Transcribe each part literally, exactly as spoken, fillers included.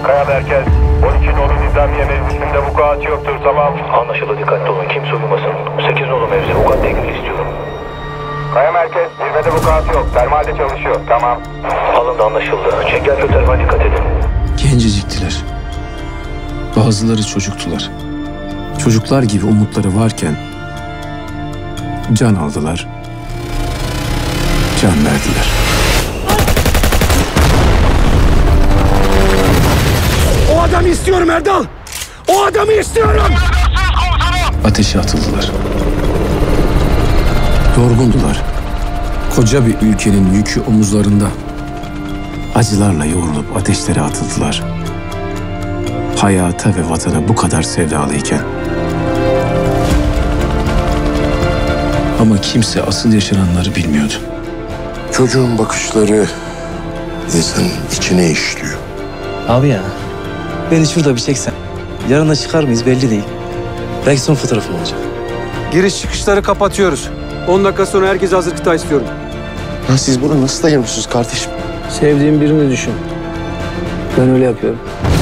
Kaya merkez. on iki nolu Nizamiye mevzisinde vukuatı yoktur. Tamam. Anlaşıldı, dikkatli olun. Kimse uyumasın. sekiz nolu mevzi vukuatla ilgili istiyorum. Kaya merkez. Zirvede vukuatı yok. Termalde çalışıyor. Tamam. Alındı, anlaşıldı. Çengelköy termal, dikkat edin. Genceciktiler. Bazıları çocuktular. Çocuklar gibi umutları varken can aldılar, can verdiler. O adamı istiyorum Erdal! O adamı istiyorum! Ateşe atıldılar. Yorgundular. Koca bir ülkenin yükü omuzlarında. Acılarla yoğrulup ateşlere atıldılar. Hayata ve vatana bu kadar sevdalıyken. Ama kimse asıl yaşananları bilmiyordu. Çocuğun bakışları insanın içine işliyor. Abi ya, beni şurada bir çeksen. Yarın da çıkar mıyız belli değil. Belki son fotoğrafım olacak. Giriş çıkışları kapatıyoruz. on dakika sonra herkes hazır kıta istiyorum. Ya siz burada nasıl dayanıyorsunuz kardeşim? Sevdiğim birini düşün. Ben öyle yapıyorum.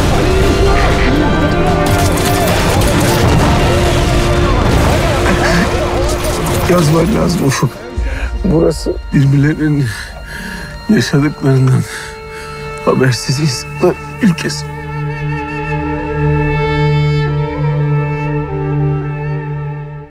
Yazman lazım Ufuk. Burası birbirlerinin yaşadıklarından habersiz insanlar ülkesi.